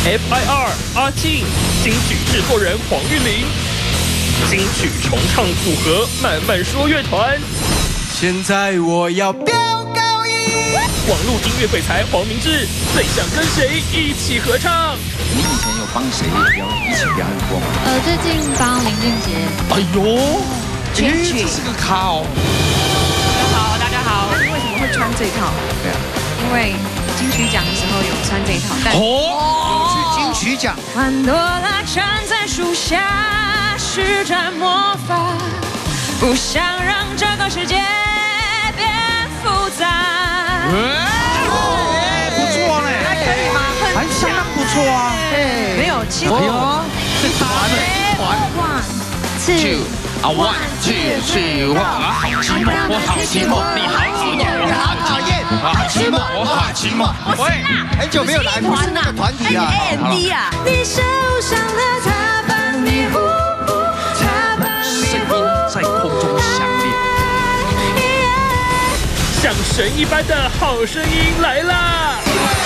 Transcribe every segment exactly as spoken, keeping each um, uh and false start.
F I R 阿庆，金曲制作人黄韵玲，金曲重唱组合慢慢说乐团。 现在我要飙高音。 网络音乐鬼才黄明志，最想跟谁一起合唱？ 你以前有帮谁表演一起表演过吗？ 呃，最近帮林俊杰。 哎呦， 金曲这是个咖哦。 大家好，大家好。那你为什么会穿这套？ 对啊， 因为金曲奖的时候有穿这一套。但哦， 去金曲奖。 潘多拉站在树下施展魔法，不想让这个世界变复杂。 哎，不错呢， 还可以吗？ 还相当不错啊。 没有，其实是团的团。Two 啊 ，one two three， 我好寂寞，我好寂寞，你好讨厌，我好讨厌，我好寂寞，我好寂寞。喂， 很久没有来，不是那个团体啊。 A M D 啊。你手上的他把你呼呼，他把你声音在空中响亮， 像神一般的好声音来啦！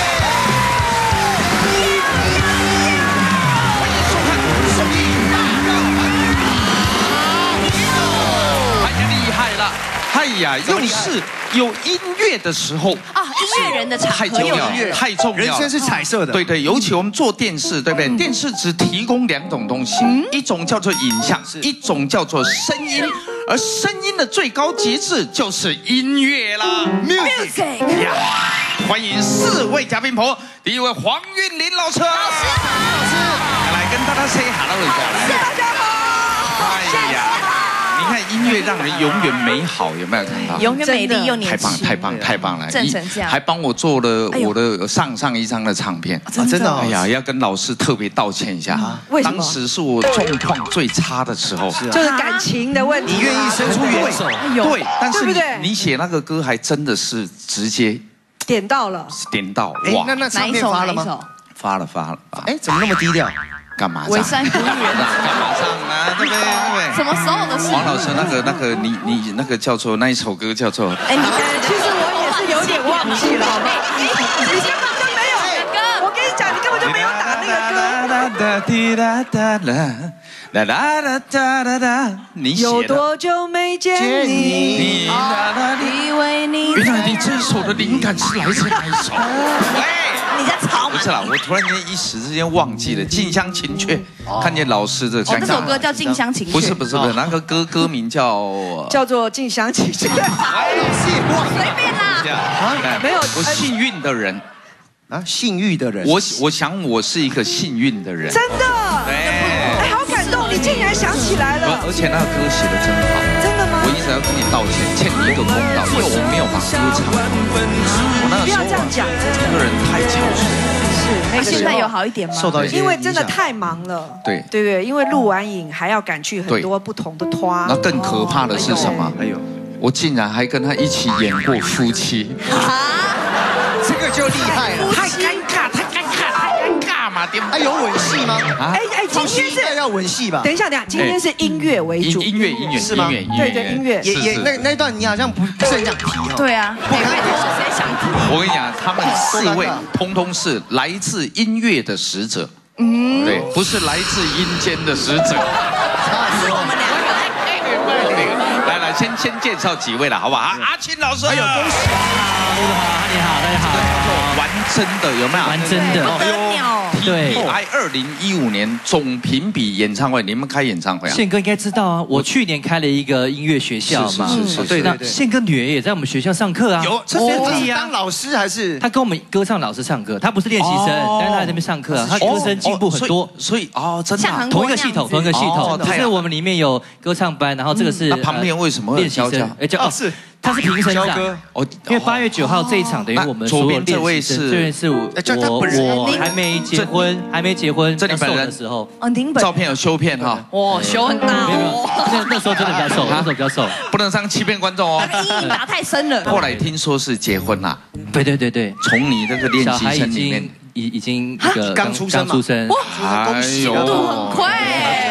哎呀，又是有音乐的时候啊，音乐人的场合太重要了，太重要了。 人生是彩色的， 对对，尤其我们做电视，对不对？电视只提供两种东西，一种叫做影像，一种叫做声音。而声音的最高极致就是音乐啦 ，music 呀！欢迎四位嘉宾朋友，第一位黄韵玲老师，老师好，老师，来跟大家 say hello 一下，来，大家好，哎呀。你看音乐让人永远美好，有没有看到？ 永远美丽又年轻， 太棒太棒太棒了！ 正成这样， 还帮我做了我的上上一张的唱片， 真的。 哎呀，要跟老师特别道歉一下， 为什么？ 当时是我状况最差的时候， 就是感情的问题。 你愿意伸出援手， 对，但是你你写那个歌还真的是直接点到了， 点到哇！那那唱片发了吗？ 发了发了。 哎，怎么那么低调？ 干嘛？ 伪山古女人， 干嘛唱啊？对不对？对不对？ 什么时候的事？ 黄老师，那个那个，你你那个叫做那一首歌叫做…… 哎，你其实我也是有点忘记了，好不好？你你根本就没有歌，我跟你讲，你根本就没有打那个歌。 啦啦啦哒哒哒，你写的。 有多久没见你？以为你原来你这首的灵感是来自哪一首？喂， 你在吵吗？ 不是啦，我突然间一时之间忘记了《近乡情怯》，看见老师的尴尬。 这首歌叫《近乡情怯》。 不是不是不是，那个歌歌名叫叫做《近乡情怯》。随便啦，没有。 我幸运的人啊，幸运的人。 我我想我是一个幸运的人。 真的。 对。 哎，好感动，你竟然想起来了。 而且那个歌写的真好。 真的吗？ 我一直要跟你道歉，欠你一个公道，因为我没有把歌唱完。我那个时候， 不要这样讲， 这个人太憔悴。 是，那现在有好一点吗？ 受到一些因为真的太忙了。 对对对，因为录完影还要赶去很多不同的团。 那更可怕的是什么？ 哎呦， 我竟然还跟他一起演过夫妻。 啊， 这个就厉害了， 太尴尬，太尴尬，太尴尬嘛！对不对？ 哎，有吻戏吗？ 啊？ 哎哎，今天是要吻戏吧？ 等一下，等一下，今天是音乐为主。 音乐音乐是吗？ 对对，音乐也也那那段你好像不不是很想提哦。 对啊， 不该提，谁想提？ 我跟你讲，他们四位通通是来自音乐的使者，嗯，对，不是来自阴间的使者。 是我们两个。 来来，先先介绍几位了，好不好？阿青老师， 哎呦，恭喜！ 大家好，你好，大家好。 玩真的有没有？ 玩真的， 不得了。 对 T P I 二零一五年总评比演唱会，你们开演唱会啊？ 宪哥应该知道啊，我去年开了一个音乐学校嘛， 是是是， 对对对。 宪哥女儿也在我们学校上课啊。 有，这是当老师还是？ 他跟我们歌唱老师上课，他不是练习生，但是他在那边上课啊，他歌声进步很多。 所以哦，真的同一个系统，同一个系统，只是我们里面有歌唱班，然后这个是那旁边为什么练习生？哎，叫哦是。他是评审长哦，因为八月九号这一场等于我们左边这位是， 这位是我我还没结婚，还没结婚， 这你本人的时候， 哦，您本照片有修片哈， 哇，修很大哦， 那那时候真的比较瘦，那时候比较瘦， 不能伤欺骗观众哦， 阴影打太深了。 后来听说是结婚啦， 对对对对， 从你这个练习生里面已已经一个刚出生嘛， 出生， 哎呦， 速度很快。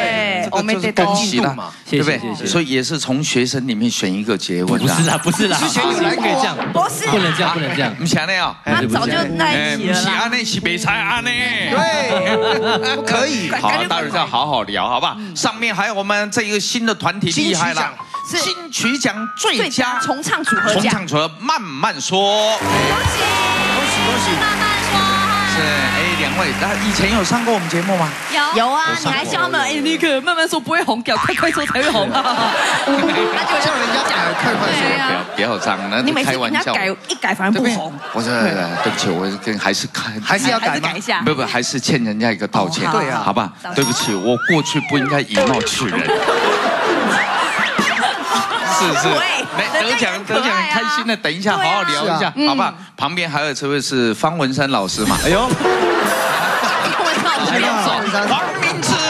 这个就是恭喜了嘛，对不对？所以也是从学生里面选一个结婚。 不是啦，不是啦， 之前有来过这样， 不是， 不能这样，不能这样。 不是那样， 他早就在一起了是啦。 安内是没才安内。 对，不可以。 好，待会儿再好好聊，好吧？上面还有我们这个新的团体厉害了，金曲奖最佳重唱组合奖， 重唱组合慢慢说。 恭喜恭喜恭喜！ 慢慢说。 是，哎，两位，那以前有上过我们节目吗？ 有有啊，你还叫他们哎，你可慢慢说不会红，叫快快说才会红啊。 那就叫人家改快快说， 不要不要这样，那你每次开玩笑。 人家改一改反而不红。 不是，对不起，我跟还是看， 还是要改改一下。 不不，还是欠人家一个道歉。 对啊， 好吧，对不起，我过去不应该以貌取人。是是，没得奖得奖开心的，等一下好好聊一下，好不好？旁边还有这位是方文山老师嘛？哎呦，黄明志，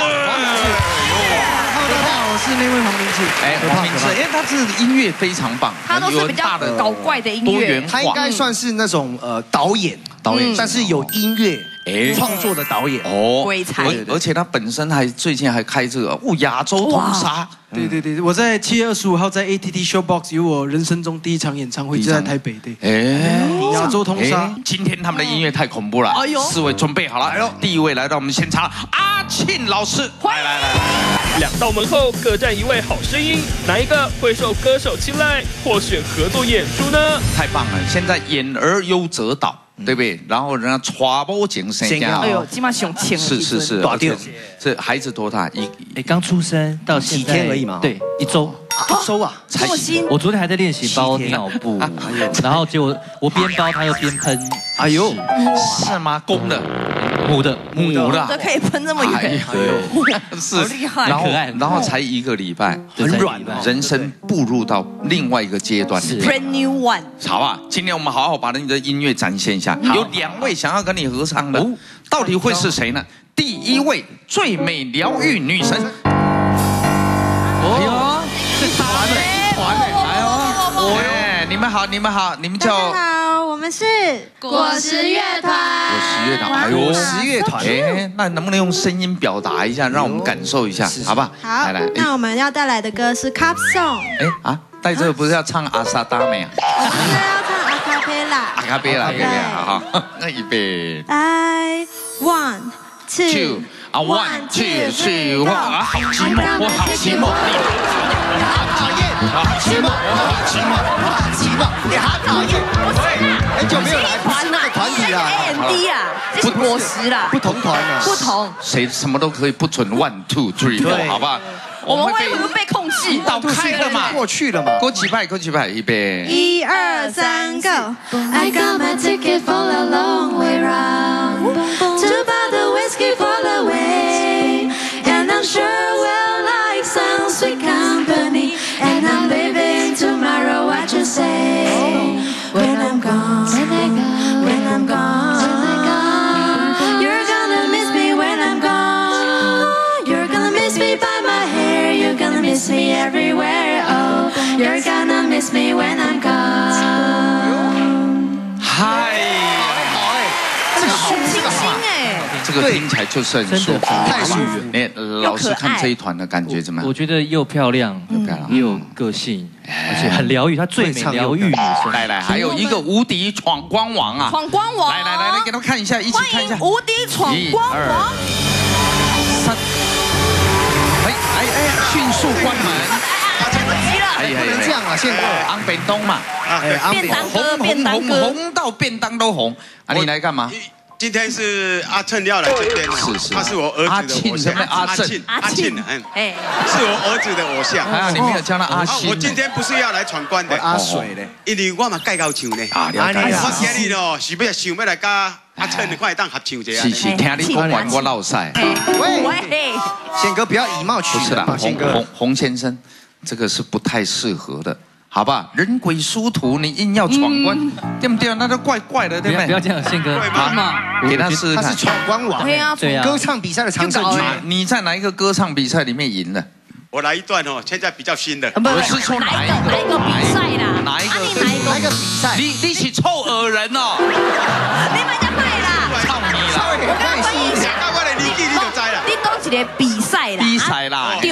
大家好，我是那位黄明志。 哎，黄明志，哎，他是音乐非常棒， 他都是比较搞怪的音乐， 他应该算是那种呃导演， 导演， 但是有音乐。创作的导演哦， 鬼才， 而且他本身还最近还开这个哦亚洲通杀， 对对对，我在七月二十五号在 A T T Showbox 有我人生中第一场演唱会，就在台北的，哎，亚洲通杀。 今天他们的音乐太恐怖了，哎呦，四位准备好了，哎呦，第一位来到我们现场，阿庆老师，来来来， 两道门后各站一位好声音，哪一个会受歌手青睐或选合作演出呢？ 太棒了，现在演而优则导。对不对？然后人家传播精神， 哎呦，起码想请是是是，而且这孩子多大？一哎，刚出生到几天而已嘛， 对，一周。 一周啊， 这么新！ 我昨天还在练习包尿布，然后结果我边包他又边喷， 哎呦，是吗？公的、 母的、 母的， 都可以喷这么远， 是好厉害， 然后然后才一个礼拜， 很软， 人生步入到另外一个阶段 ，Brand new one。 好吧，今天我们好好把你的音乐展现一下，有两位想要跟你合唱的，到底会是谁呢？第一位最美疗愈女神。哎，你们好，你们好，你们叫？ 大家好，我们是果实乐团。 果实乐团，哎呦， 果实乐团， 哎，那能不能用声音表达一下，让我们感受一下，好不好？ 好，来来，那我们要带来的歌是 Cup Song。 哎啊，带这个不是要唱阿萨达美啊？ 我们是要唱阿卡贝拉。 阿卡贝拉，阿卡贝拉，好，那预备。 来 ，one two， 啊 ，one two three， 哇，好寂寞，我好寂寞，你好讨厌，我好寂寞，我好寂寞，我好寂寞，你好讨厌。 很久没有来，不是那个团体啊 ，A M D 啊，这是果实啦， 不同团啊， 不同。 谁什么都可以，不准 one two three four， 好不好？ 我们会不会被控制？ 导开了嘛， 过去了嘛。 过几拜，过几拜，预备。 一二三 ，Go！ I got my ticket for a long way round to buy the whiskey for the way, and I'm sure we'll like some sweet company, and I'm leaving tomorrow. What you say? When I'm gone, when I'm gone, you're gonna miss me when I'm gone. You're gonna miss me by my hair. You're gonna miss me everywhere. Oh, you're gonna miss me when I'm gone. 嗨， 好哎， 这个好清新哎， 这个听起来就是很舒服， 太舒服。 你老师看这一团的感觉怎么样？ 我觉得又漂亮，又漂亮，也有个性，而且很疗愈。她最美疗愈女生。 来来，还有一个无敌闯光王啊！ 闯光王， 来来来来，给他们看一下，一起看一下。 无敌闯光王。 三，哎哎哎，迅速关门。 来不及了。 哎呀呀， 这样啊，宪哥， 昂便当嘛， 哎， 便当哥， 红便当红哥， 红到便当都红。啊，你来干嘛？ 今天是阿趁要来这边， 是是， 他是我儿子的偶像， 阿庆，阿庆，嗯， 哎， 是我儿子的偶像。 还有你没有叫他阿庆。 我今天不是要来闯关的， 阿水嘞， 因为我嘛介高唱呢。 啊，了解。 我今日哦是要想要来跟阿趁快当合唱一下。 是是，听你讲完我落赛。 喂喂， 宪哥不要以貌取人嘛，宪哥。 洪洪先生，这个是不太适合的。好吧，人鬼殊途，你硬要闯关，对不对？那都怪怪的，对不对？ 不要这样，宪哥， 好嘛，给他试试看。 他是闯关王， 对啊， 歌唱比赛的常胜军。 你在哪一个歌唱比赛里面赢了？ 我来一段哦，现在比较新的。 我是说哪一个？ 哪一个比赛啦？ 哪一个？ 哪一个比赛？ 你你是臭恶人哦！ 你们家派啦！ 操你啦！ 我刚刚翻译一下， 我的年纪你就知啦。 你讲一个比赛啦， 比赛啦， 对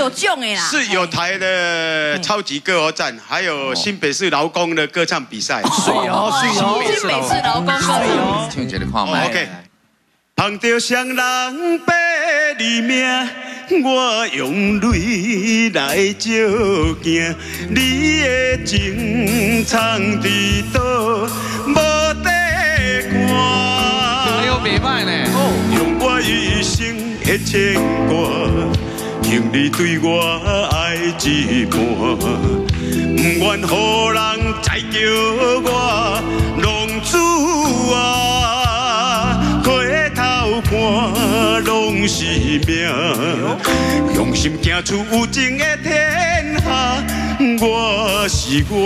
有囧的啦。 是有台的超级歌喉战，还有新北市劳工的歌唱比赛。 水哦，水哦， 新北市劳工水哦， 听觉得看麦。 OK。碰到双人白里命，我用泪来照镜，你的情藏伫倒，无地看。 哎呦，袂歹呢。 用我一生的牵挂，用你对我爱一半，不愿予人再叫我浪子啊。看拢是命，用心行出有情的天下，我是我。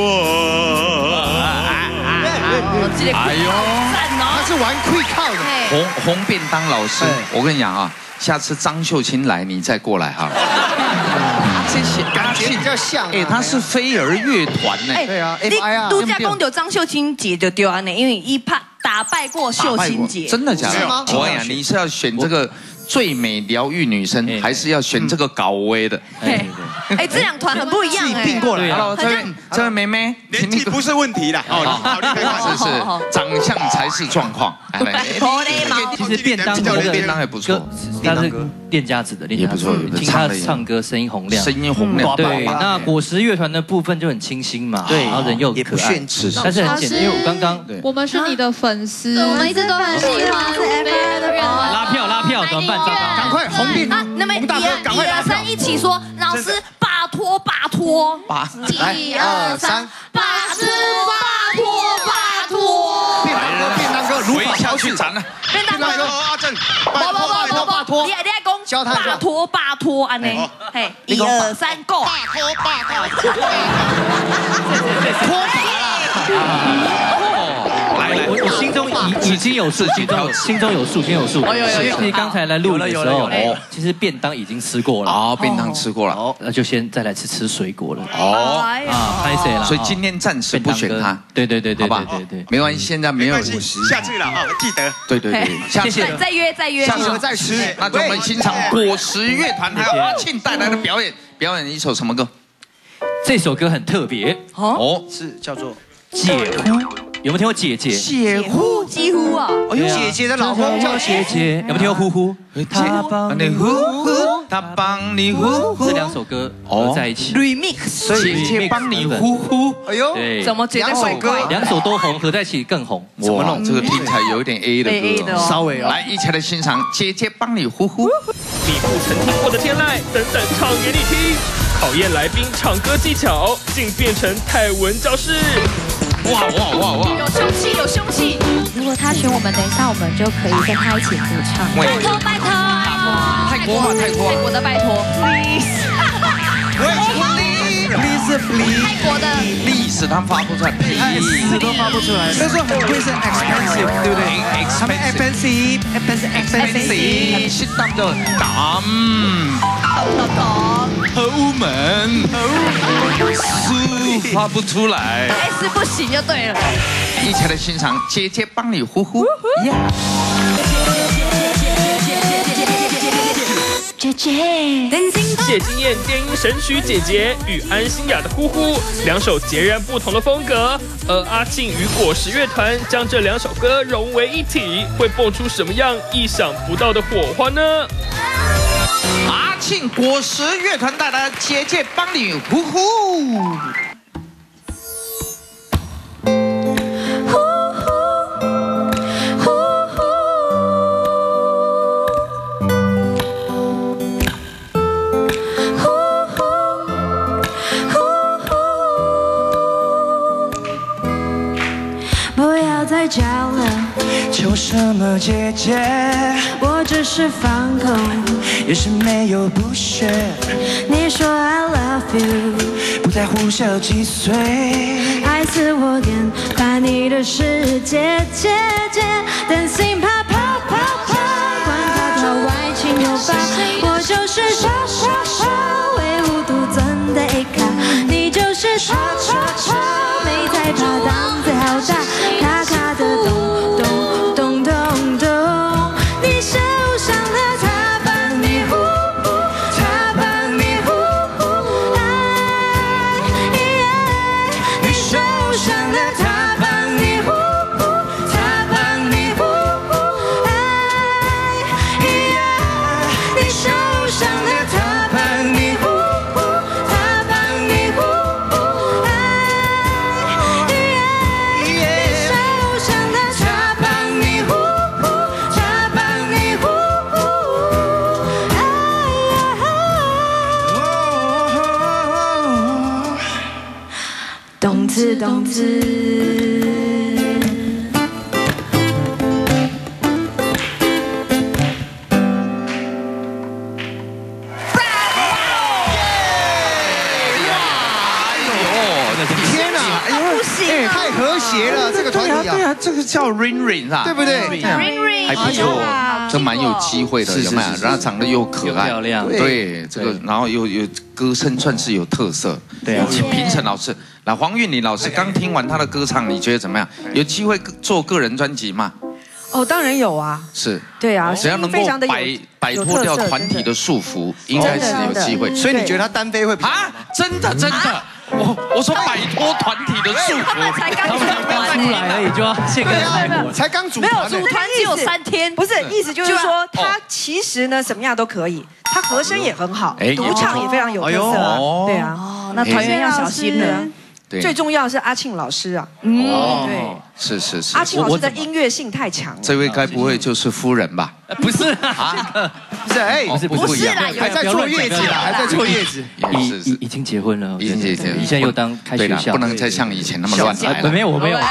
哎呦， 他是玩 quick call 的。 红红便当老师，我跟你讲啊，下次张秀清来，你再过来哈。这些感觉比较像。 哎，他是飞儿乐团呢。 对啊 ，F I 啊。度假公有张秀清姐就丢安呢，因为一怕打败过秀清姐。 真的假的？我跟你讲，你是要选这个最美疗愈女生，还是要选这个高危的？ 哎，哎，这两团很不一样哎。 并过来。 Hello， 这位这位妹妹， 年纪不是问题啦。哦，好，你开始是是，长相才是状况。 其实便当的便当还不错， 他是练家子的，练家子听他唱歌声音洪亮， 声音洪亮。 对，那果实乐团的部分就很清新嘛，对，然后人又可爱，但是很简单，因为我刚刚我们是你的粉丝， 我们一直都很喜欢 F I 的乐团。 拉票拉票怎么办？糟糕， 赶快红便啊！那么一二一二三一起说，老师拜托拜托， 一二三， 拜托拜托拜托。 便当哥，便当哥，如法炮制，咱呢？ 便当哥， 阿正， 拜托拜托拜托，你你爱讲拜托拜托安尼，嘿，一二三，Go！ 拜托拜托， 托法啦。 来来，我我心中已已经有数，心中心中有数，心有数。因为其实刚才来录的时候，其实便当已经吃过了。 哦，便当吃过了， 哦，那就先再来吃吃水果了。 哦， 啊，拍谁了？ 所以今天暂时不选他。 对对对对， 好吧， 对对， 没关系，现在没有。 下次了啊，记得。 对对对， 下次再约再约， 下次再吃。那就我们欣赏果实乐团还有阿庆带来的表演，表演一首什么歌？ 这首歌很特别哦， 是叫做姐呼。有没有听过姐姐？ 姐呼， 几乎啊！ 哎呦，姐姐的老公叫姐姐，有没有听过呼呼？ 他帮你呼呼，他帮你呼呼， 这两首歌合在一起 ，remix， 姐姐帮你呼呼。 哎呦， 对， 怎么两首歌两首都红，合在一起更红？ 怎么弄？这个听起来有一点 A 的歌， 稍微来一起来欣赏姐姐帮你呼呼。 你不曾听过的天籁，等等唱给你听。考验来宾唱歌技巧，竟变成泰文教室。 哇哇哇哇！ 有凶器，有凶器。 如果他选我们，等一下我们就可以跟他一起合唱。 拜托拜托， 泰国话，泰国， 泰国的拜托 ，please。 please please， 泰国的 please， 他发不出来 ，please 都发不出来。所以说很贵是 expensive， 对不对？他们 expensive，expensive，expensive， sit down 就打，后门，书发不出来 ，S 不行就对了。 一起来欣赏姐姐帮你呼呼。 姐姐， 谢金燕电音神曲姐姐与安心雅的呼呼，两首截然不同的风格。而阿庆与果实乐团将这两首歌融为一体，会蹦出什么样意想不到的火花呢？ 阿庆果实乐团带来姐姐帮你呼呼。 再叫了， 求什么姐姐？ 我只是放空， 也是没有不屑。 你说 I love you， 不在乎小几岁， 爱死我点翻你的世界，姐姐，担心怕跑跑跑，管他跳外情有吧，我就是傻傻傻，唯吾独尊的 A 咖，你就是傻傻傻，没在怕胆子好大。 词动词。 太和谐了，这个团体啊， 对啊，这个叫 Ring Ring 啊， 对不对 ？Ring Ring 还不错，这蛮有机会的，有没有？然后长得又可爱， 漂亮， 对这个，然后又有歌声算是有特色，对啊。请评审老师，来黄韵玲老师，刚听完她的歌唱，你觉得怎么样？有机会做个人专辑吗？ 哦，当然有啊， 是， 对啊， 只要能够摆摆脱掉团体的束缚，应该是有机会。 所以你觉得他单飞会比啊？真的真的。我我说摆脱团体的束缚， 他们才刚组团出来而已就要献给泰国， 才刚组没有组团只有三天， 不是意思就是说他其实呢什么样都可以，他和声也很好，独唱也非常有特色，对啊， 哦，那团员要小心了。 最重要的是阿庆老师啊， 哦，对，是是是， 阿庆老师的音乐性太强了。 这位该不会就是夫人吧？ 不是啊， 不是，哎， 不是不是啦， 还在坐月子啦，还在坐月子， 已已已经结婚了， 已经结婚， 现在又当开学校， 不能再像以前那么乱来了。 没有，我没有。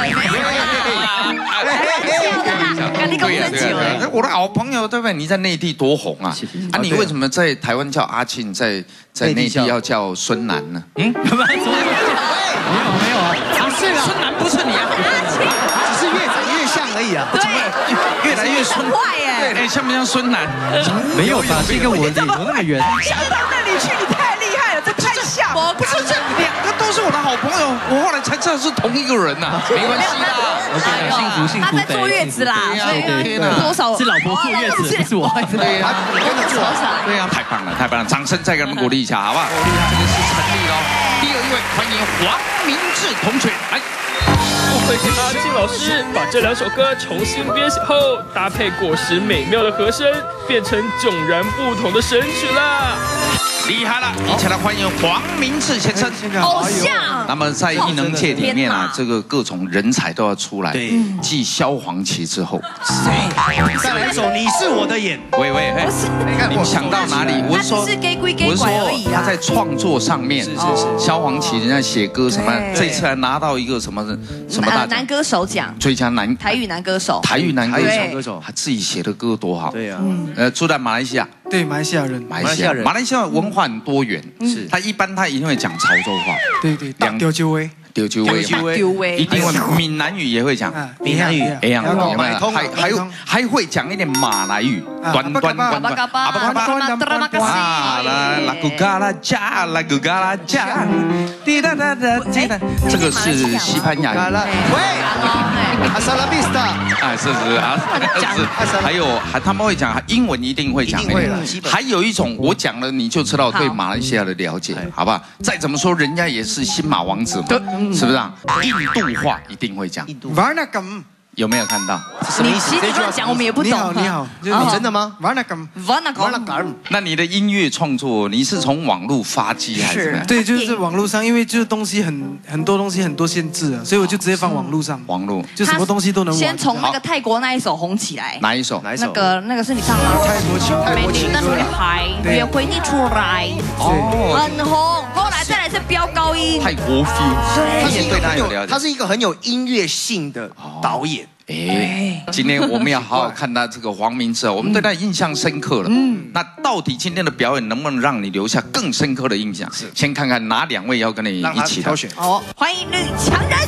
对呀对呀，我的好朋友对不对？你在内地多红啊！啊，你为什么在台湾叫阿庆，在在内地要叫孙楠呢？嗯， 没有没有啊， 是啊，孙楠不是你啊， 只是越长越像而已啊。 对，越来越孙坏耶。 对，像不像孙楠？ 没有吧？是一个我脸有那么圆。 想到那里去，你太厉害了，这太像。 不是这两个都是我的好朋友，我后来才知道是同一个人呐。没关系啦。 幸福幸福， 他在坐月子啦，所以多少是老婆坐月子，不是我。 对呀，跟着坐。对呀，太棒了，太棒了，掌声再给他们鼓励一下，好不好？这个是成立喽。第二一位，欢迎黄明志同学来。 不愧是阿庆老师，把这两首歌重新编写后，搭配果实美妙的和声，变成迥然不同的神曲啦！ 厉害了！一起来欢迎黄明志先生， 偶像。 那么在艺能界里面啊，这个各种人才都要出来。对，继萧煌奇之后， 再来一首《你是我的眼》。 喂喂，不是，你们想到哪里？我是说，我是说他在创作上面，是是是，萧煌奇人家写歌什么，这次还拿到一个什么什么大男歌手奖， 最佳男台语男歌手， 台语男歌手，他自己写的歌多好。对呀，呃，住在马来西亚。 对，马来西亚人， 马来西亚人，马来西亚文化很多元，是他一般他一定会讲潮州话， 对对，两丢就威， 丢就威， 丢威， 一定会闽南语也会讲， 闽南语， 哎呀，有没有？还还有还会讲一点马来语，端端端端，阿巴巴啊啦啦古嘎啦加啦古嘎啦加，滴答答答滴答，这个是西班牙语， 喂，阿萨拉比斯塔， 哎，是是啊，是，还有还他们会讲英文，一定会讲，还有一种我讲了你就知道对马来西亚的了解，好不好？再怎么说人家也是新马王子嘛，是不是啊？印度话一定会讲， 瓦纳甘有没有看到？ 你其实乱讲我们也不懂。 你好，你好， 你真的吗？瓦纳甘， 瓦纳甘， 那你的音乐创作，你是从网络发迹还是？ 对，就是网络上，因为就是东西很很多东西很多限制啊，所以我就直接放网络上。 网络就什么东西都能玩。 先从那个泰国那一首红起来。 哪一首？哪一首？ 那个那个是你唱吗？ 泰国情，泰国情的女孩约会你出来，哦，很红。后来再来是飙高音。 泰国 feel， 他是一个很有，他是一个很有音乐性的导演。 哎，今天我们要好好看他这个黄明志，我们对他印象深刻了。嗯，那到底今天的表演能不能让你留下更深刻的印象？是，先看看哪两位要跟你一起挑选。 好，欢迎女强人。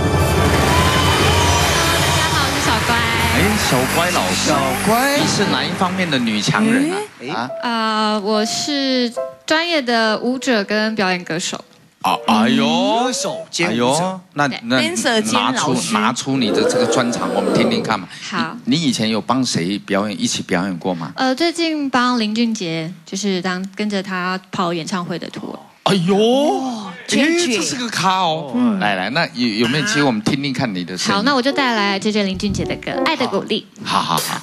大家好，我是小乖。 哎，小乖老师， 小乖， 你是哪一方面的女强人啊？ 啊，呃，我是专业的舞者跟表演歌手。 啊，哎呦， 歌手兼舞者， 那那拿出拿出你的这个专场，我们听听看嘛。 好， 你以前有帮谁表演一起表演过吗？ 呃，最近帮林俊杰，就是当跟着他跑演唱会的tour。 哎呦，这是个咖哦。嗯，来来，那有有没有机会我们听听看你的声音？ 好，那我就带来这这林俊杰的歌《爱的鼓励》。 好好好。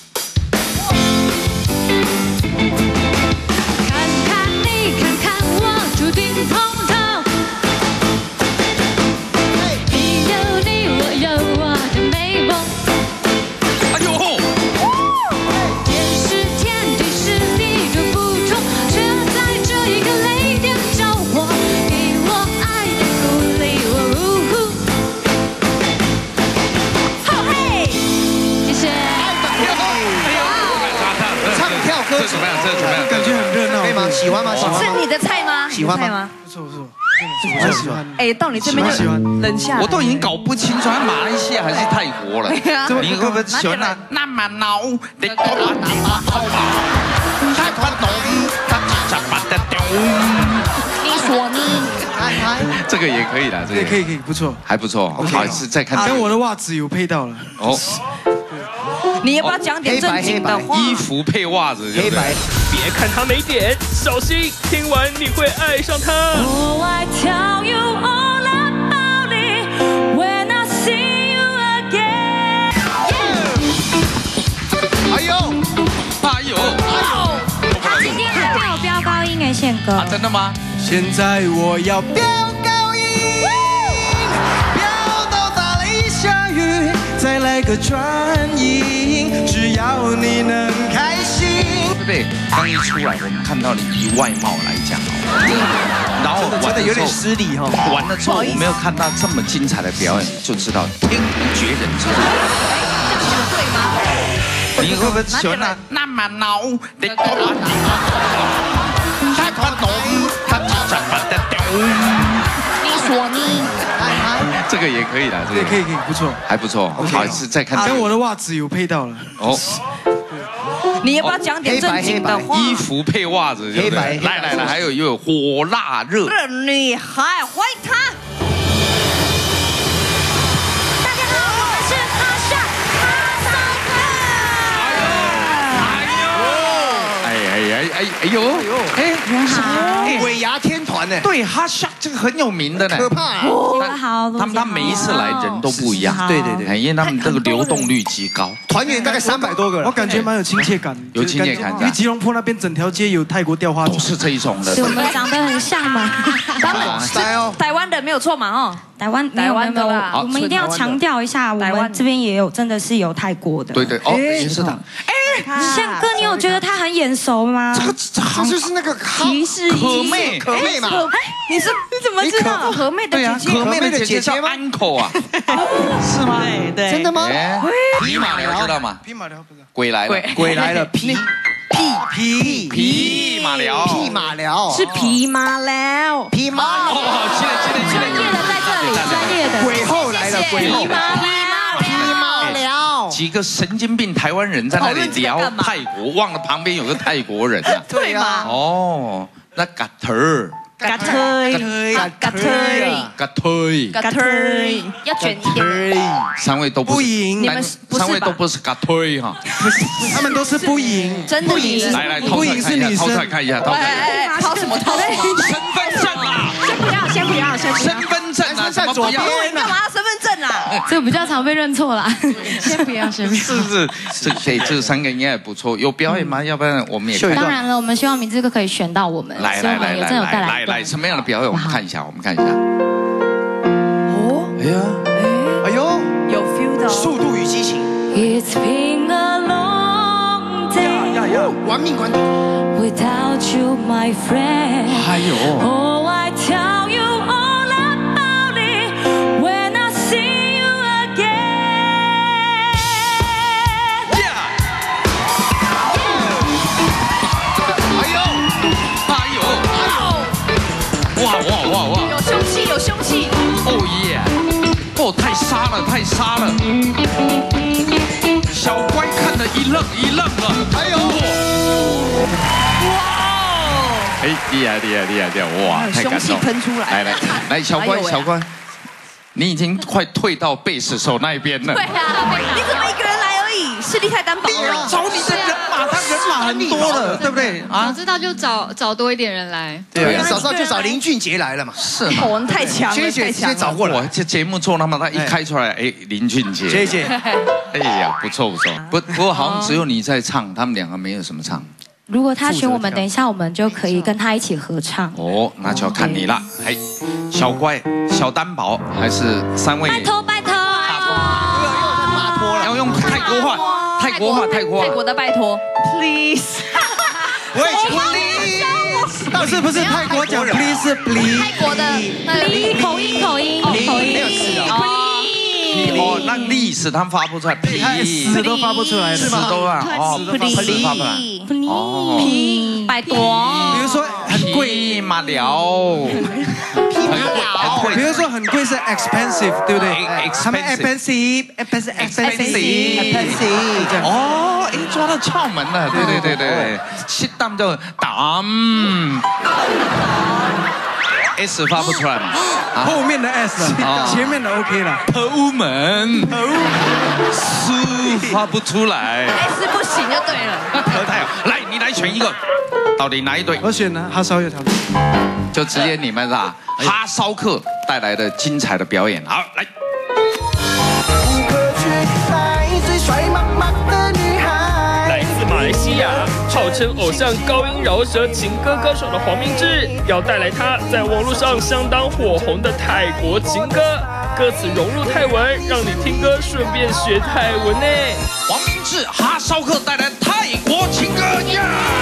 看看你，看看我，注定碰头。 这怎么样？这怎么样？ 感觉很热闹， 可以吗？喜欢吗？喜欢吗？ 是你的菜吗？ 喜欢吗你的菜吗？ 不错不错，我很喜欢。 哎，到你这边就冷下来。 我都已经搞不清楚，马来西亚还是泰国了。你会不会喜欢那那么老的头发？ 你说你， 这个也可以的，这个可以可以，不错， 还不错。好，是再看。 跟我的袜子有配到了。哦。 你要不要讲点正经的话？ 衣服配袜子，黑白。 别看他没点，小心听完你会爱上他。 Oh, I tell you all about it when I see you again. 哎呦，哎呦，哎呦！ 他今天还带我飙高音哎，宪哥。 啊，真的吗？ 现在我要飙高音，飙到打雷下雨，再来个转音，只要你能开心。 对不对？刚一出来，我们看到你以外貌来讲哦，然后真的有点失礼哈。 完了之后，我没有看到这么精彩的表演，就知道天无绝人之路。 对吗？ 你会不会喜欢那那么老的头发？他他懂，他怎么的懂？ 你说你， 这个也可以的，这个可以可以，不错， 还不错。好，是再看。 跟我的袜子有配到了。哦。 你要不要讲点正经的话？ 衣服配袜子，黑白。来来来，还有又有火辣热。 热女孩，欢迎她。 大家好，我们是哈夏哈哎哎哎哎哎呦哎， 你好，尾牙天团呢？ 对，哈夏这个很有名的呢， 可怕。 大家好， 他们他每一次来人都不一样， 对对对， 因为他们这个流动率极高， 团员大概三百多个人， 我感觉蛮有亲切感， 有亲切感， 因为吉隆坡那边整条街有泰国吊花， 都是这一种的。 我们长得很像嘛， 他们是台湾人没有错嘛哦， 台湾台湾的啦，我们一定要强调一下，我们这边也有真的是有泰国的， 对对哦，也是的。 哎，宪哥，你有觉得他很眼熟吗？ 这个这就是那个提示可妹， 可妹嘛。 哎，你是你怎么知道可妹的姐姐？ 可妹的姐姐吗 ？Uncle 啊， 是吗？对，真的吗？ 匹马寮知道吗？ 匹马寮不知道。 鬼来了， 鬼来了，匹匹匹匹马寮， 匹马寮是匹马寮， 匹马。 哦，现在现在现在专业的在这里，专业的。 鬼后来了，鬼后。 匹马寮， 几个神经病台湾人在那里聊泰国，忘了旁边有个泰国人啊。 对吗？ 哦，那嘎特儿。 嘎推，嘎推， 嘎推， 嘎推，要卷一点。 三位都不赢， 你们三位都不是嘎推哈， 他们都是不赢， 真的赢。 来来，不赢是女生，掏出来看一下，掏出来。 掏什么掏？ 身份证啦！ 先不要，先不要，先不要。 身份证啊，什么不要？ 干嘛要身份证啊？ 这个比较常被认错啦。先不要，先不要。 是不是？这这这三个应该也不错，有表演吗？要不然我们也当然了，我们希望明志哥可以选到我们。 来来来来来来来，什么样的表演？我们看一下，我们看一下。 哦， 哎呀，哎呦， 有 feel 到。 速度与激情。 It's been a long day. 呀呀，玩命关头。 Without you, my friend. 哎呦。 Oh, I tell you all about it when I see you again. Yeah. 哎呦，哎呦，哇哇哇哇！ 有凶器，有凶器。 哦耶！哦，太杀了，太杀了！小乖看得一愣一愣了。哎呦！哇！哎，厉害厉害厉害厉害！哇，太感动！ 凶器喷出来！ 来来来，小乖小乖，你已经快退到贝斯手那一边了。 对啊，你怎么一个人来而已？势力太单薄了。 找你的人马，他人马很多了，对不对？ 啊，知道就找找多一点人来。 对，早知道就找林俊杰来了嘛。 是嘛？ 我们太强了，太强了。 找过来， 这节目做那么大，一开出来，哎，林俊杰， 杰杰， 哎呀，不错不错。不不过好像只有你在唱，他们两个没有什么唱。 如果他选我们，等一下我们就可以跟他一起合唱。 哦，那就要看你了。哎，小乖、小担保还是三位？ 拜托拜托， 拜托了， 要用泰国话，泰国话，泰国话， 泰国的拜托 ，please。 喂 ，please，不是不是泰国讲 please please， 泰国的口音口音口音没有事啊。 哦，那历史他们发不出来， 死都发不出来， 死都啊，哦，死发不出来。哦， 百多。 比如说很贵， 马聊， 比如说很贵是 expensive， 对不对？他们 expensive，expensive，expensive，expensive 这样。 哦，哎，抓到窍门了，对对对对，适当就打。S 发不出来嘛？ 后面的 S， 前面的 OK 了。 头门，是发不出来。 S 不行就对了。 太好，来，你来选一个，到底哪一队？ 我选呢，哈烧有他们。 就直接你们啦，哈烧客带来的精彩的表演，好，来。 来自马来西亚，号称偶像高音饶舌情歌歌手的黄明志，要带来他在网络上相当火红的泰国情歌，歌词融入泰文，让你听歌顺便学泰文呢。 黄明志哈烧客带来泰国情歌呀！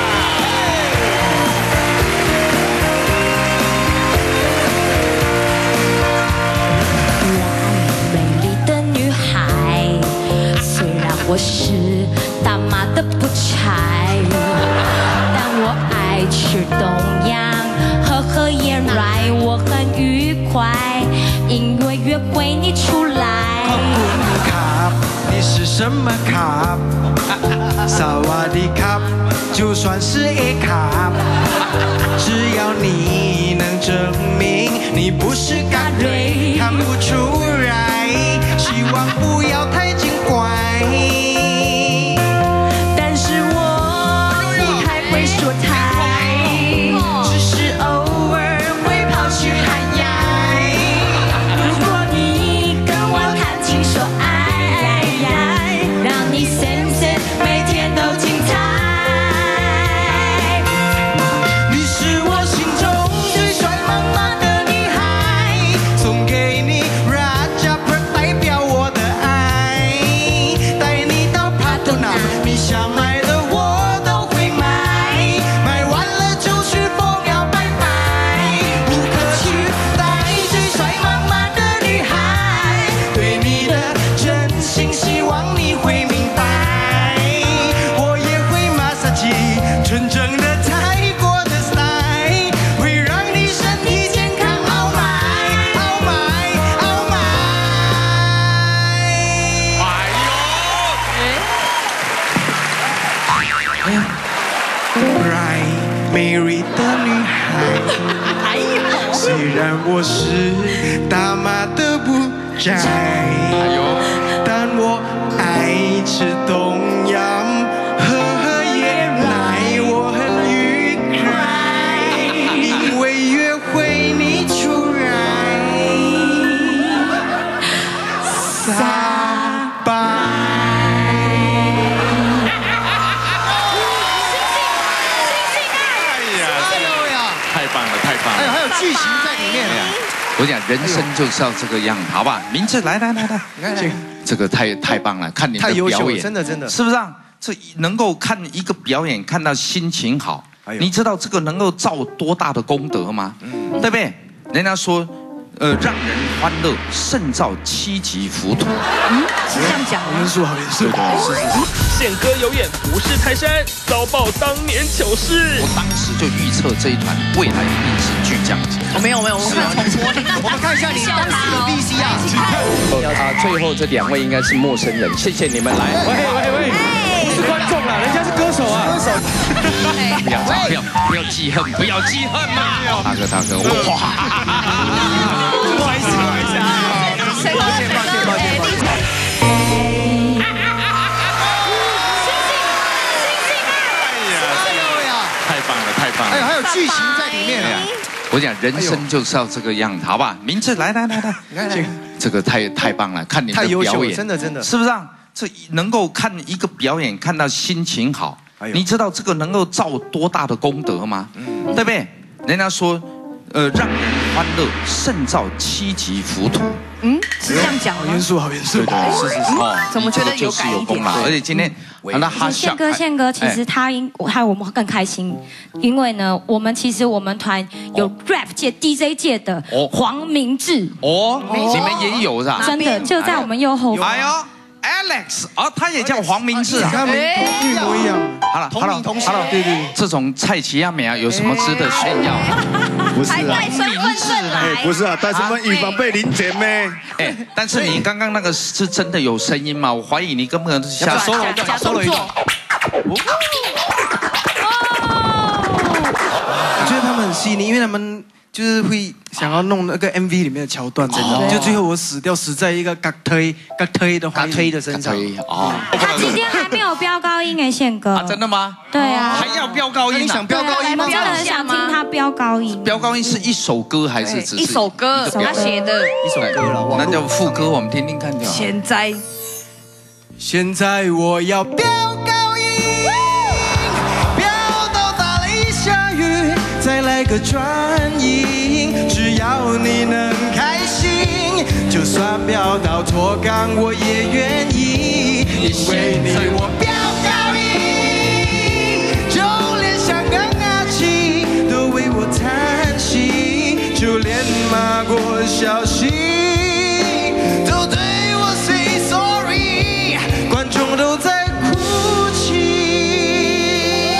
我是大妈的不柴，但我爱吃东阳，喝喝椰奶，我很愉快。音乐约会你出来。 卡，你是什么卡？萨瓦迪卡，就算是 A 卡，只要你能证明你不是嘎瑞，看不出来，希望不要太见怪。 但是我不太会说台，只是偶尔会跑去喊呀。如果你跟我谈情说爱，让你 sense 每天都精彩。 你是我心中最帅妈妈的女孩，送给你 Raja Per 代表我的爱，带你到帕多纳，你想买的我都会买，买完了就去佛庙拜拜。不可取代最帅妈妈的女孩，对你的真心希望你会明白。我也会马杀鸡，纯正的泰国的 style， 会让你身体健康。Oh my Oh my Oh my。 Bright Mary 的女孩，虽然我是大妈的不宅，但我爱吃东阳，喝喝椰奶，我很愉快，因为约会你出来，撒拜。 太棒了，太棒了！ 哎，还有剧情在里面。 我讲人生就是要这个样，好吧？明志，来来来来，你看这个太太棒了，看你的表演， 真的真的， 是不是啊？这能够看一个表演，看到心情好，你知道这个能够造多大的功德吗？对不对？人家说，呃，让人欢乐胜造七级浮屠。 嗯，是这样讲吗？ 元素好元素， 是是是。 宪哥有眼不识泰山，遭报当年糗事。 我当时就预测这一团未来一定是巨匠级。 我没有没有，我看重播， 我们看一下你当时的 V C R。 啊，最后这两位应该是陌生人，谢谢你们来。 喂喂喂，不是观众啦，人家是歌手啊。歌手。 不要不要不要记恨，不要记恨嘛！大哥大哥，哇！ 不好意思不好意思啊，抱歉抱歉抱歉抱歉。 太棒了，太棒了！ 哎，还有剧情在里面。 我讲人生就是要这个样子，好吧？明志，来来来来，你看这个太太棒了，看你的表演， 真的真的， 是不是啊？这能够看一个表演，看到心情好，你知道这个能够造多大的功德吗？对不对？人家说，呃，让人欢乐胜造七级浮屠。 嗯，是这样讲吗？ 元素好元素， 对对是是是。哦， 怎么觉得有改一点？ 而且今天，那哈宪哥宪哥，其实他应害我们更开心，因为呢，我们其实我们团有 rap 界、D J 界的黄明志哦，你们也有是吧？ 真的就在我们右后方。 哎呦 ，Alex，哦，他也叫黄明志啊， 他们一模一样。 好了，好了，好了，对对，这种蔡奇亚美啊，有什么值得炫耀？ 不是啊， 带身份证来， 不是啊，带身份以防被临检咩？ 哎，但是你刚刚那个是真的有声音吗？我怀疑你根本是下 solo 一段 ，solo 一段。 我觉得他们很细腻，因为他们就是会想要弄那个 M V 里面的桥段，真的。就最后我死掉，死在一个嘎推嘎推的嘎推的身上。 哦， 他今天还没有飙高音哎，宪哥。 啊，真的吗？ 对啊。 还要飙高音？你想飙高音吗？ 我真的很想听他飙高音。 飙高音是一首歌还是只是一首歌？他写的一首歌了。 那叫副歌，我们听听看就好。 现在， 现在我要飙高音，飙到打雷下雨，再来个转音，只要你能开心，就算飙到脱岗我也愿意，因为你我飙高音，就连香港阿七都为我叹息，就连马国小溪都对我 say sorry， 观众都在哭泣。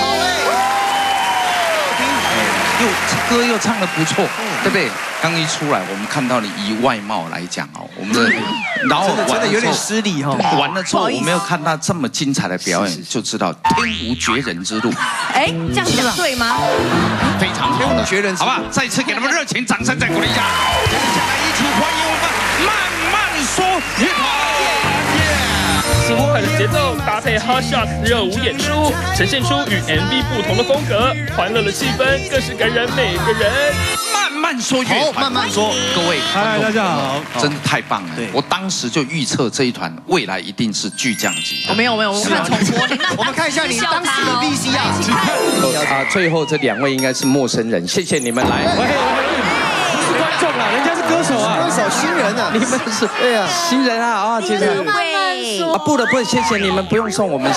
又歌又唱得不错，对不对？刚一出来，我们看到你以外貌来讲哦，我们的然后真的有点失礼哈。 完了之后，我没有看他这么精彩的表演，就知道天无绝人之路。 哎，这样讲对吗？ 非常好，天无绝人之路，好吧？再次给他们热情掌声，再鼓励一下。接下来一起欢迎我们慢慢说乐团。 轻快的节奏搭配 hot shot 热舞演出，呈现出与 M V 不同的风格，欢乐的气氛更是感染每个人。 慢慢说乐团，慢慢说，各位， 嗨，大家好， 真的太棒了！我当时就预测这一团未来一定是巨匠级。 我没有没有，我们看重播， 我们看一下你当时的 V C R。 啊，最后这两位应该是陌生人，谢谢你们来。 喂，是观众啦，人家是歌手啊， 歌手新人啊， 你们是对啊，新人啊啊，谢谢。啊，不的不的，谢谢你们，不用送我们。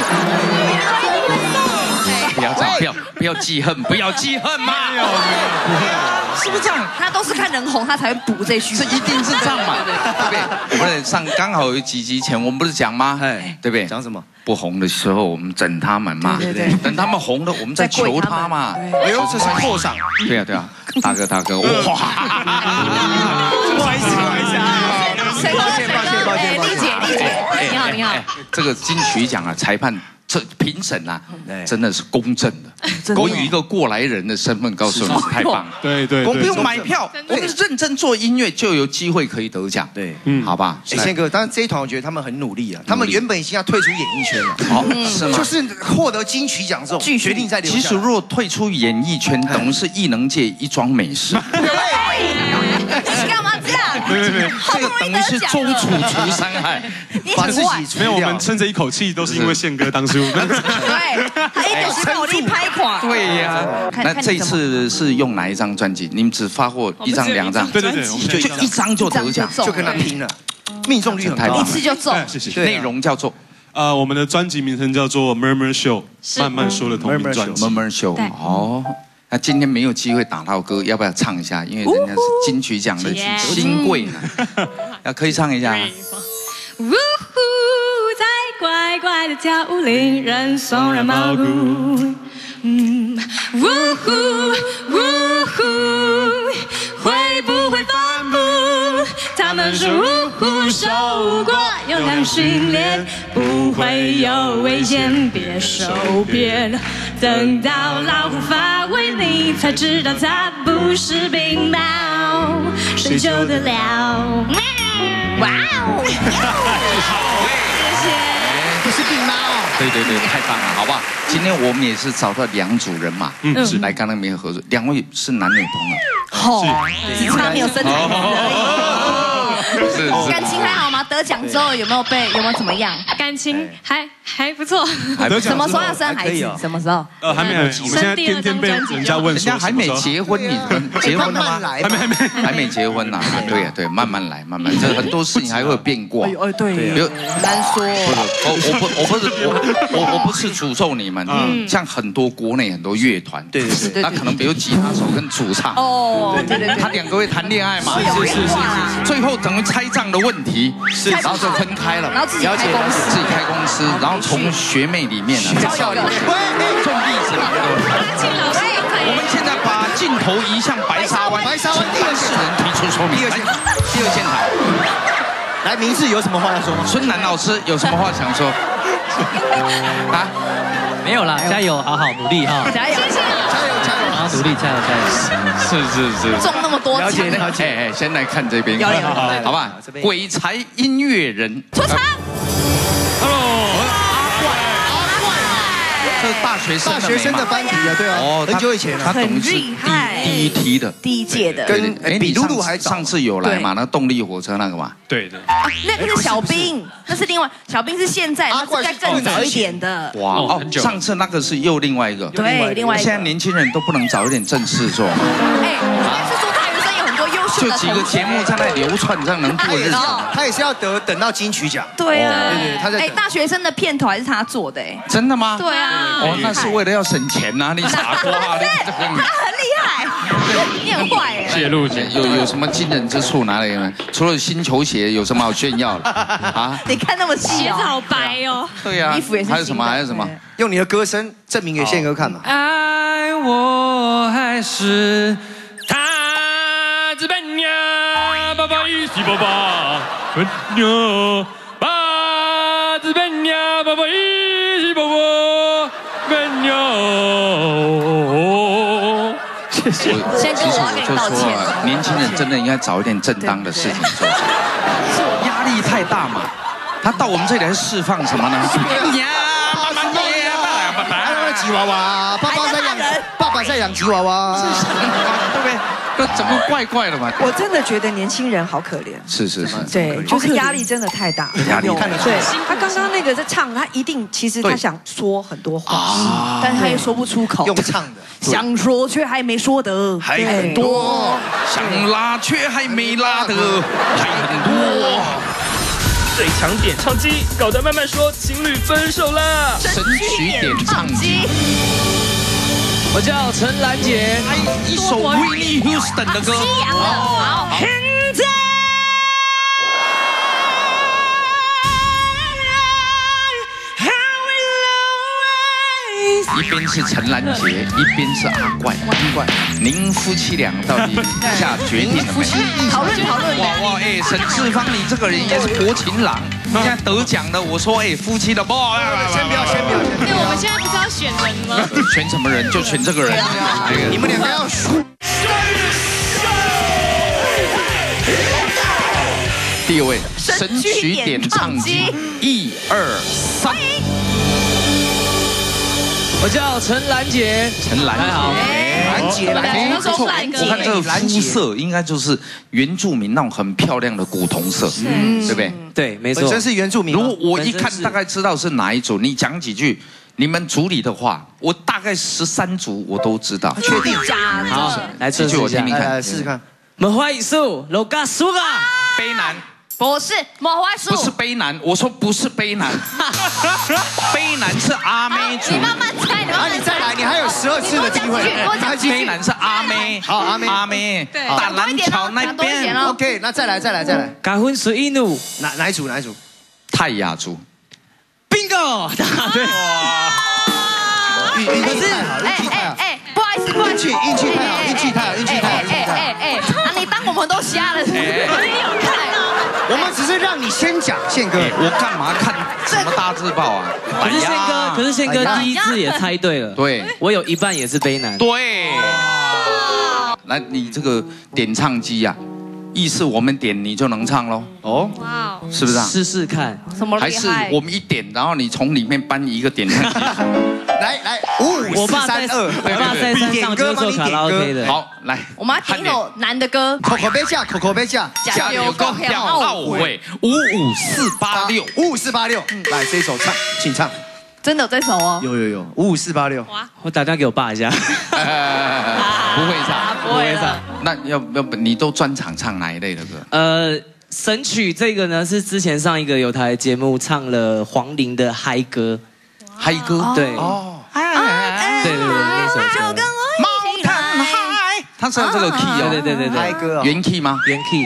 不要这样，不要不要记恨，不要记恨嘛！是不是这样？ 他都是看人红，他才会补这句。 这一定是这样嘛？对不对？我们上刚好有几集前，我们不是讲吗？哎，对不对？ 讲什么？ 不红的时候，我们整他们嘛。对对。等他们红了，我们再求他嘛。 哎呦，这是破赏。 对啊对啊，大哥大哥，哇！不好意思不好意思啊，抱歉抱歉抱歉， 丽姐丽姐，你好你好。 这个金曲奖啊，裁判。这评审啊，真的是公正的。我以一个过来人的身份告诉你，太棒了。 对对， 我们不用买票，我们认真做音乐就有机会可以得奖。 对， 嗯，好吧。 哎，宪哥，当然这一团我觉得他们很努力啊，他们原本已经要退出演艺圈了。 好，是吗？ 就是获得金曲奖之后，决定再留下来。 其实若退出演艺圈，等于是艺能界一桩美事。 你干嘛这样？ 没没没，这个等于是周楚除三害， 把自己没有，我们撑着一口气，都是因为宪哥当初。 对，他一口气把我力拍垮。 对呀，那这一次是用哪一张专辑？你们只发过一张、两张？ 对对对， 就就一张就得奖， 就跟他拼了，命中率很高， 一次就中。 谢谢。 内容叫做呃，我们的专辑名称叫做《Murmur Show》，慢慢说的同名专辑。 Murmur Show， 哦。那今天没有机会打到歌，要不要唱一下？因为人家是金曲奖的新贵呢，要可以唱一下。 呜呼，在乖乖的跳舞令人松软毛骨。嗯，呜呼呜呼，会不会反复？他们说呜呼，受过有良心练，不会有危险，别受骗。等到老虎发威，你才知道它不是病猫，谁救得了？哇哦！谢谢。 不是病猫。 对对对，太棒了，好不好？今天我们也是找到两组人马，嗯，是来跟他们合作，两位是男女朋友。 好，只差没有身材而已。 是感情还好吗？得奖之后有没有被有没有怎么样？ 感情还还不错。 什么时候要生孩子？什么时候？ 呃，还没有。我们现在天天被人家问， 人家还没结婚，你们结婚了吗？ 还没还没还没结婚呢。对呀对，慢慢来，慢慢，这很多事情还会变卦。 哎对， 比如难说。 我我不我不是我我我不是诅咒你们，像很多国内很多乐团， 对对对， 那可能比如吉他手跟主唱， 哦，对对对， 他两个会谈恋爱嘛， 是是是是， 最后等于拆账的问题，是，然后就分开了， 然后自己开公司， 自己开公司，然后从学妹里面呢， 交友， 众弟子里面。我们现在把镜头移向白沙湾， 白沙湾第二世人提出说明。第二线，第二线台， 来，明志有什么话要说吗？ 孙楠老师有什么话想说？啊？ 没有啦，加油，好好努力哈！ 加油，谢谢， 加油，加油！ 好，努力，加油，加油！ 是是是， 中那么多奖， 了解了解。哎哎，先来看这边，好吧？鬼才音乐人出场。 这是大学生大学生的班底啊，对啊，哦，很久以前了， 他等于是第第一梯的， 第一届的， 跟比露露还早。 上次有来嘛？那动力火车那个嘛？ 对的。 那个是小兵，那是另外，小兵是现在，他是在更早一点的。 哇哦，上次那个是又另外一个， 对，另外一个。 现在年轻人都不能找一点正事做。 哎，应该是说大学生有很多优秀的。 就几个节目在那流窜，这样能过日子？ 他也是要得等到金曲奖。 对啊， 对对，他在。 哎，大学生的片头还是他做的，哎。 真的吗？ 对啊。 哦，那是为了要省钱呐，你傻瓜！ 他很厉害，你很坏哎。 泄露钱有有什么惊人之处？哪里呢？除了新球鞋，有什么好炫耀的啊？ 你看那么细， 鞋子好白哦。 对呀， 衣服也是。 还有什么？还有什么？ 用你的歌声证明给宪哥看嘛。 爱我还是他子本呀，爸爸一起爸爸，本呀，爸子本呀，爸爸一起爸爸，本呀。谢谢。 先跟我要跟你道歉。 年轻人真的应该找一点正当的事情做，压力太大嘛。他到我们这里来释放什么呢？ 吉娃娃，爸爸在养，爸爸在养吉娃娃， 对不对？这怎么怪怪的嘛？ 我真的觉得年轻人好可怜。 是是是， 对，就是压力真的太大， 压力太大。 对，他刚刚那个在唱，他一定其实他想说很多话，但他又说不出口， 用唱的， 想说却还没说得， 还很多，想拉却还没拉得，还很多。 最强点唱机搞得慢慢说情侣分手了。 神曲点唱机， 我叫陈兰杰， 一首 Whitney Houston 的歌。 好， 现在一边是陈兰杰，一边是阿怪。阿怪，您夫妻俩到底下决定了没？ 讨论讨论。 哇哇，哎，沈志芳，你这个人也是薄情郎。现在得奖了，我说，哎，夫妻的不， 先不要，先不要。 对，我们现在不是要选人吗？ 选什么人就选这个人。 你们两个要输。 第一位，神曲点唱机，一二三。 我叫陈兰杰， 陈兰， 好， 兰姐，兰姐，不错。我看这个肤色应该就是原住民那种很漂亮的古铜色，对不对？ 对，没错。 本身是原住民。 如果我一看大概知道是哪一组，你讲几句你们组里的话，我大概十三组我都知道。 确定？ 好，来这句我听听看， 试试看。 我们欢迎苏罗嘎苏嘎卑南。 不是，莫花树。 不是卑南，我说不是卑南，卑南是阿妹组。 你慢慢猜，你慢慢猜。 你再来，你还有十二次的机会。 卑南是阿妹， 好，阿妹， 阿妹， 对， 大南桥那边。 OK， 那再来，再来，再来。 嘎婚水一怒， 哪哪一组？哪一组？ 泰雅族。 Bingo， 答对。 运运气太好，运气太好。 哎，不好意思，不好意思， 运气太好，运气太好，运气太好，运气太好。 哎哎，啊，你当我们都瞎了是不是？没有看到。 我们只是让你先讲，宪哥， 我干嘛看什么大字报啊？ 可是宪哥，可是宪哥第一次也猜对了。 对， 我有一半也是卑南。 对。来，你这个点唱机呀，意思我们点你就能唱喽？哦，哇，是不是啊？ 试试看， 什么厉害？ 还是我们一点，然后你从里面搬一个点唱机？ 来来，五五四三二， 我爸在山上就做卡拉 OK 的。 好，来， 我们要点一首男的歌。 口口杯架，口口杯架， 加油高票奥会五五四八六， 五五四八六，来这一首唱，请唱。 真的有这首哦？ 有有有，五五四八六。 哇，我打电话给我爸一下。 不会唱， 不会唱。 那要要不你都专场唱哪一类的歌？ 呃。 神曲这个呢，是之前上一个有台节目唱了黄龄的嗨歌， 嗨歌对哦， 对对对，那首歌。 猫看嗨，它是这个 key 哦， 对对对对， 嗨歌原 key 吗？ 原 key，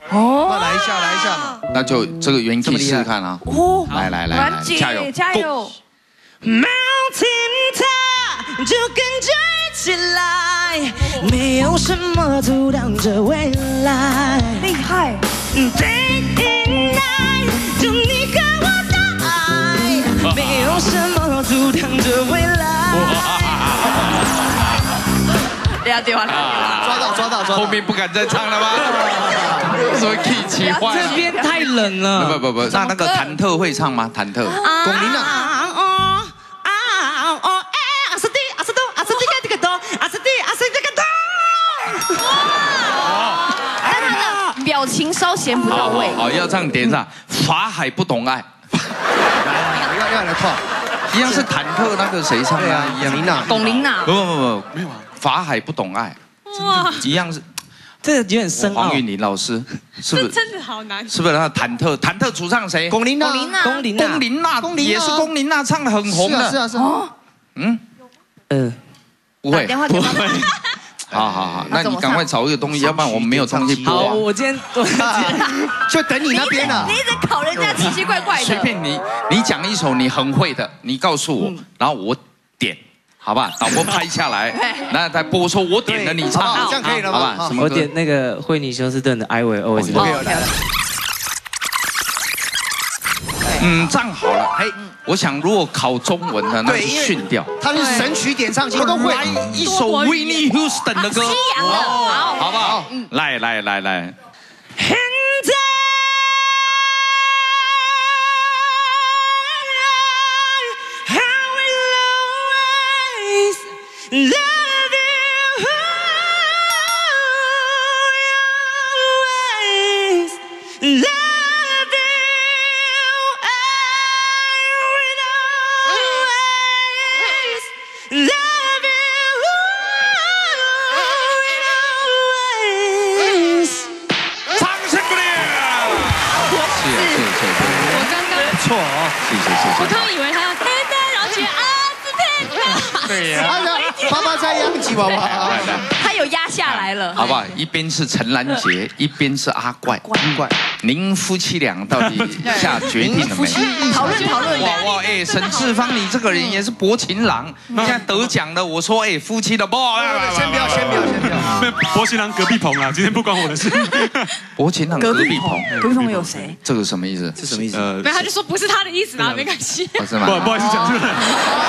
哦，那来一下，来一下。 那就这个原 key 试试看啊。 哦， 来来来来，加油加油！ 猫听它就跟着一起来，没有什么阻挡着未来。 厉害！ Day and night， 就你和我的爱，没有什么阻挡着未来。 对啊对啊， 抓到抓到抓到！ 后面不敢再唱了吗？什么 key 奇怪？ 这边太冷了。 不不不，那那个忐忑会唱吗？忐忑。 龚琳娜。 表情稍显不到位。 好，要唱点上。法海不懂爱。 要要来唱， 一样是忐忑，那个谁唱的？一样。 龚琳娜。 龚琳娜。 不不不不，没有啊。法海不懂爱。哇，一样是。 这个有点深奥。 黄韵玲老师，是不是？ 真的好难。 是不是他忐忑？忐忑主唱谁？ 龚琳娜。 龚琳娜。 龚琳娜。龚琳娜也是龚琳娜唱的很红的。 是啊是啊。 嗯。呃，不会。不会。 好好好，那你赶快找一个东西，要不然我们没有东西播。 好，我今天我今天就等你那边了。 你一直考人家奇奇怪怪的。 随便你，你讲一首你很会的，你告诉我，然后我点，好吧？导播拍下来，然后再播出我点的你唱， 这样可以了吗？ 好吧？什么我点那个惠妮休斯顿的《I Will Always Love You》。 嗯，唱好了。嘿，我想如果考中文的，那是训调。 他是神曲点唱机，我都会。 来一首 Whitney Houston 的歌， 西洋的，好， 好不好？来来来来。 Love you, always love you, I will always love you, always。 掌声鼓励！谢谢谢谢， 我刚刚不错哦，谢谢谢谢。 我刚以为他要天天然后觉得啊是天天。 对呀。 爸爸在养吉娃娃， 他有压下来了， 好不好？一边是陈兰杰，一边是阿怪。 怪， 您夫妻俩到底下决定了没？ 讨论讨论。 哇哇，哎，沈志芳，你这个人也是薄情郎，现在得奖了，我说哎，夫妻的不？ 先不要，先不要，先不要。 薄情郎隔壁棚啊，今天不关我的事。 薄情郎隔壁棚， 隔壁棚有谁？ 这个什么意思？ 是什么意思？ 呃， 没有，他就说不是他的意思啦，没关系。 不是吗？ 不不好意思讲出来。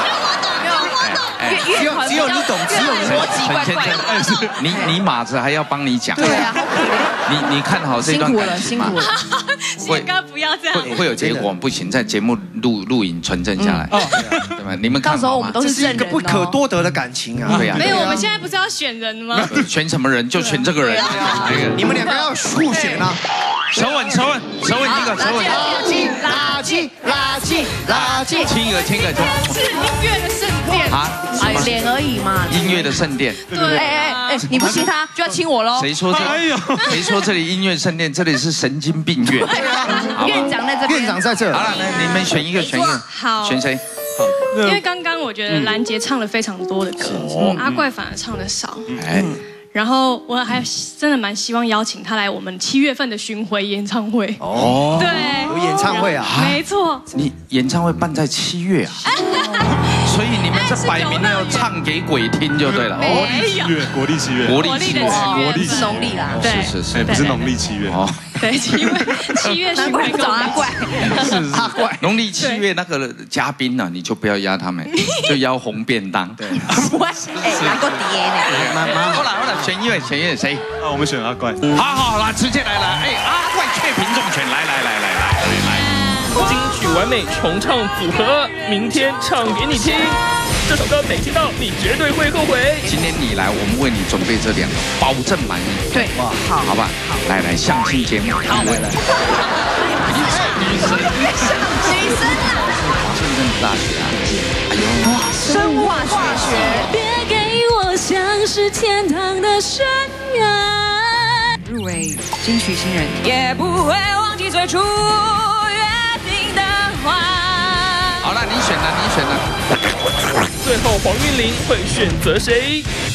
只有只有你懂，只有你逻辑怪怪的。 你你马子还要帮你讲？ 对啊， 你你看好这段感情吗？ 宪哥不要这样。 会会有结果，不行，在节目录录影存证下来，对吧？你们看好吗？ 到时候我们都是一个不可多得的感情啊！ 对呀， 没有，我们现在不是要选人吗？ 选什么人就选这个人。 你们两个要互选啊！ 手吻手吻手吻一个手吻。 垃圾垃圾垃圾垃圾， 亲一个亲一个。 是音乐的圣殿啊？ 哎，脸而已嘛。 音乐的圣殿。 对。 哎哎哎，你不亲他就要亲我喽。 谁说这？谁说这里音乐圣殿？这里是神经病院。 院长在这边。 院长在这。 好了，那你们选一个，选一个。 好。 选谁？ 因为刚刚我觉得兰杰唱了非常多的歌，阿怪反而唱的少。 哎。 然后我还真的蛮希望邀请他来我们七月份的巡回演唱会。 哦。 对。 有演唱会啊？ 没错。 你演唱会办在七月啊？所以你们这摆明了要唱给鬼听就对了。 国历七月，国历七月， 国历七月， 国历是农历啦。 是是是， 不是农历七月哦。 对，七月七月巡回找阿怪， 是阿怪。农历七月那个嘉宾呢，你就不要邀他们，就邀红便当。对， 不会，哎，拿过碟呢。 妈妈，好了好了，选一位，选一位谁？ 啊，我们选阿怪。 好好啦，直接来了。哎，阿怪确评中选，来来来来来来来。 金曲完美重唱组合，明天唱给你听。这首歌没听到，你绝对会后悔。 今天你来，我们为你准备这两个，保证满意。 对，哇，好， 好吧，来来，相亲节目，好，来来。女生，女生， 女生啊！ 华盛顿大学啊，哎呦， 生物化学。 别给我像是天堂的深渊。 入围金曲新人，也不会忘记最初约定的话。 好了，你选了，你选了。 最后黄韵玲会选择谁？